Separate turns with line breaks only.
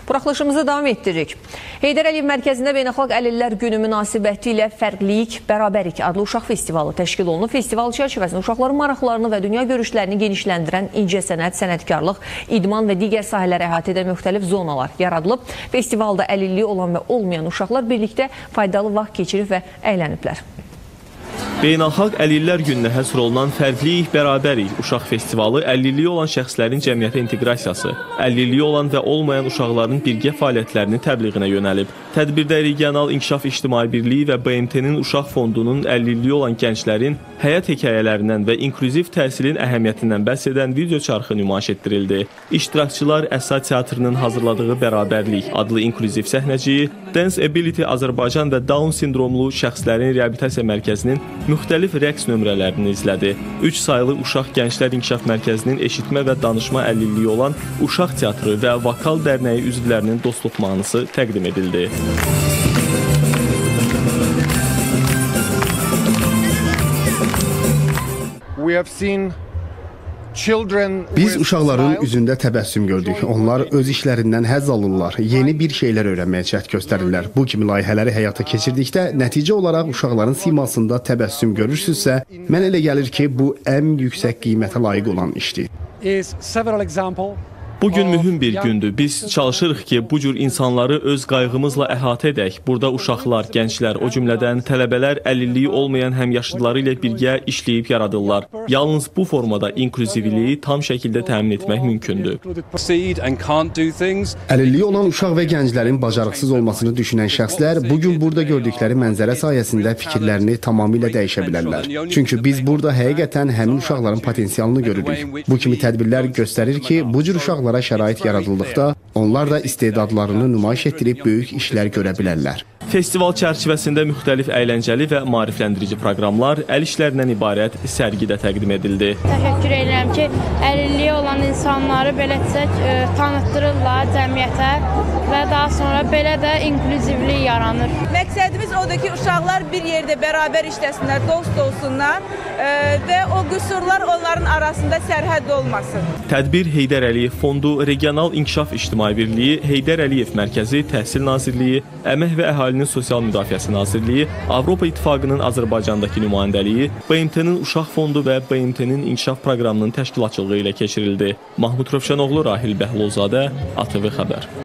Buraxılışımızı davam etdiririk. Heydər Əliyev Mərkəzində Beynəlxalq Əlillər Günü münasibəti ilə Fərqlilik, Bərabərik adlı uşaq festivalı təşkil olunub. Festival çərçivəsində uşaqların maraqlarını və dünya görüşlərini genişləndirən incəsənət, sənətkarlıq, idman və digər sahələri əhatə edən müxtəlif zonalar yaradılıb. Festivalda əlilliyi olan və olmayan uşaqlar birlikdə faydalı vaxt keçirib və əyləniblər.
Beynəlxalq Əlillər Gününə həsr olunan Fərqlilik, Bərabərik uşaq festivalı əlilliyi olan şəxslərin cəmiyyətə inteqrasiyası, əlilliyi olan və olmayan uşaqların birgə fəaliyyətlərinin təbliğinə yönəlib. Tədbirdə Regional İnkişaf İctimai Birliyi və BMT-nin Uşaq Fondunun əlilliyi olan gənclərin həyat hekayələrindən və inklüziv təhsilin əhəmiyyətindən bəhs edən video çarxı nümayiş etdirildi. İştirakçılar Əsa Teatrının hazırladığı Bərabərlik adlı inklüziv səhnəciyi, Dance Ability Azərbaycan və Down sindromlu şəxslərin reabilitasiya mərkəzinin müxtəlif rəqs nömrələrini izlədi. 3 saylı Uşaq Gənclər İnkişaf Mərkəzinin eşitmə və danışma əlilliyi olan Uşaq Teatrı və Vokal Dərnəyi üzvlərinin dostluq mahnısı təqdim edildi.
Biz uşaqların üzündə təbəssüm gördük. Onlar öz işlərindən həzz alırlar, yeni bir şeylər öyrənməyə cəhd göstərirlər. Bu kimi layihələri həyata keçirdikdə nəticə olaraq uşaqların simasında təbəssüm görürsünüzsə, mən elə gəlir ki, bu ən yüksək qiymətə layiq olan işdir.
Bugün mühüm bir gündür. Biz çalışırıq ki, bu cür insanları öz qayğımızla əhatə edək. Burada uşaqlar, gənclər, o cümlədən tələbələr əlilliyi olmayan həmyaşıdları ilə birgə işləyib yaradırlar. Yalnız bu formada inklüzivliyi tam şəkildə təmin etmək mümkündür.
Əlilliyi olan uşaq və gənclərin bacarıqsız olmasını düşünən şəxslər bugün burada gördükləri mənzərə sayəsində fikirlərini tamamilə dəyişə bilərlər. Çünki biz burada həqiqətən həmin uşaqların potensialını görürük. Bu kimi tədbirlər göstərir ki, bu cür uşaqlar şərait yaradıldıqda onlar da istedadlarını nümayiş etdirib böyük işlər görə bilərlər.
Festival çərçivəsində müxtəlif əyləncəli və maarifləndirici proqramlar, əl işlərindən ibarət sərgi də təqdim edildi.
Təşəkkür edirəm ki, əlilliyi olan insanları belə desək tanıtdırırlar cəmiyyətə və daha sonra belə də inklüzivlik yaranır.
Məqsədimiz odur ki, uşaqlar bir yerdə bərabər işləsinlər, dost olsunlar və o qüsurlar onların arasında sərhəd olmasın.
Tədbir Heydər Əliyev Fondu, Regional İnkişaf İctimai Birliyi, Heydər Əliyev Mərkəzi, Təhsil Nazirliyi, Əmək və Əhalinin Sosial Müdafiəsi Nazirliyi, Avropa İttifaqının Azərbaycandakı nümayəndəliyi, BMT-nin Uşaq Fondu və BMT-nin İnkişaf Proqramının təşkilatçılığı ilə keçirildi. Mahmud Rövşənoğlu, Rahil Bəhlulzadə, ATV Xəbər.